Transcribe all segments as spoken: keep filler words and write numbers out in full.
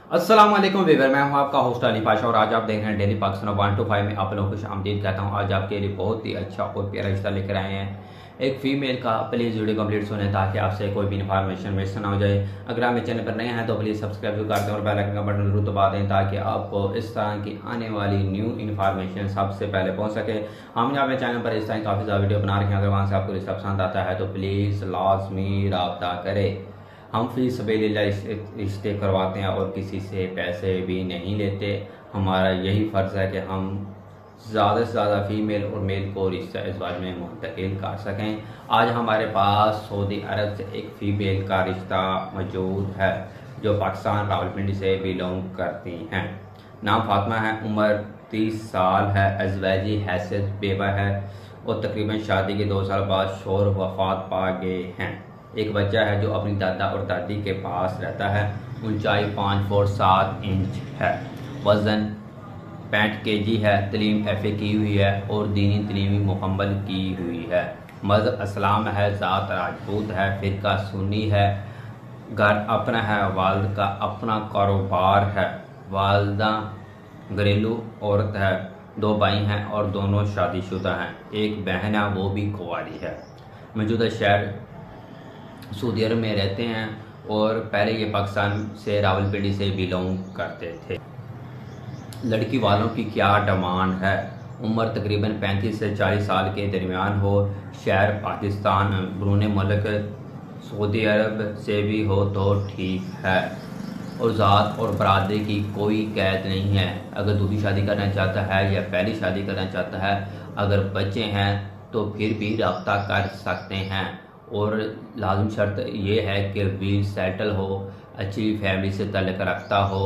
अस्सलाम वालेकुम वीवर, मैं हूं आपका होस्ट अली पाशा और आज आप देख रहे हैं daily Pakistan one two five में आप लोगों को खुश आमदीद कहता हूं। आज आपके लिए बहुत ही अच्छा और प्यारा रिश्ता लेकर आए हैं एक फ़ीमेल का। प्लीज़ वीडियो कंप्लीट सुने ताकि आपसे कोई भी इन्फॉर्मेशन मिस ना हो जाए। अगर आप मेरे चैनल पर नए हैं तो प्लीज़ सब्सक्राइब कर दें और बेल आइकन का बटन जरूर दबा दें ताकि आपको इस तरह की आने वाली न्यू इन्फॉर्मेशन सबसे पहले पहुँच सके। हमने अपने चैनल पर इस तरह काफ़ी ज़्यादा वीडियो बना रखे हैं। अगर वहाँ से आपको रिश्ता पसंद आता है तो प्लीज़ लाजमी रब्ता करें। हम फी सबीलिल्लाह रिश्ते करवाते हैं और किसी से पैसे भी नहीं लेते। हमारा यही फ़र्ज़ है कि हम ज़्यादा से ज़्यादा फ़ीमेल और मेल को रिश्ता इज़वाज में मुंतकिल कर सकें। आज हमारे पास सऊदी अरब से एक फ़ीमेल का रिश्ता मौजूद है जो पाकिस्तान रावलपिंडी से बिलोंग करती हैं। नाम फातिमा है, उम्र तीस साल है, अज़वाजी हैसियत बेवा है और तकरीबन शादी के दो साल बाद शोहर वफ़ात पा गए हैं। एक बच्चा है जो अपनी दादा और दादी के पास रहता है। ऊंचाई पाँच फुट सात इंच है, वज़न पैंठ के जी है, तलीम एफ ए की हुई है और दीनी तलीमी मुकम्मल की हुई है। मज़हब इस्लाम है, ज़ात राजपूत है, फ़िरका सुन्नी है, घर अपना है, वालिद का अपना कारोबार है, वालिदा घरेलू औरत है, दो भाई हैं और दोनों शादीशुदा हैं, एक बहन है वो भी कुंवारी है। मौजूदा शहर सऊदी अरब में रहते हैं और पहले ये पाकिस्तान से रावलपिंडी से बिलोंग करते थे। लड़की वालों की क्या डिमांड है? उम्र तकरीबन पैंतीस से चालीस साल के दरमियान हो, शहर पाकिस्तान, बैरून मुल्क सऊदी अरब से भी हो तो ठीक है और ज़ात और बरादरी की कोई कैद नहीं है। अगर दूसरी शादी करना चाहता है या पहली शादी करना चाहता है, अगर बच्चे हैं तो फिर भी रब्ता कर सकते हैं और लाजम शर्त ये है कि वीर सेटल हो, अच्छी फैमिली से ताल्लुक़ रखता हो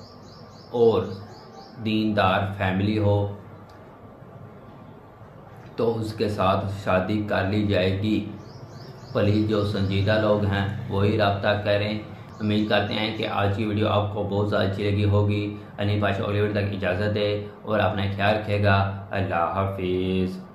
और दीनदार फैमिली हो तो उसके साथ शादी कर ली जाएगी। प्लीज़ जो संजीदा लोग हैं वही रब्ता करें। उम्मीद करते हैं कि आज की वीडियो आपको बहुत ज़्यादा अच्छी लगी होगी। अली पाशा अगली वीडियो तक इजाज़त दे और अपना ख्याल रखेगा। अल्लाह हाफिज़।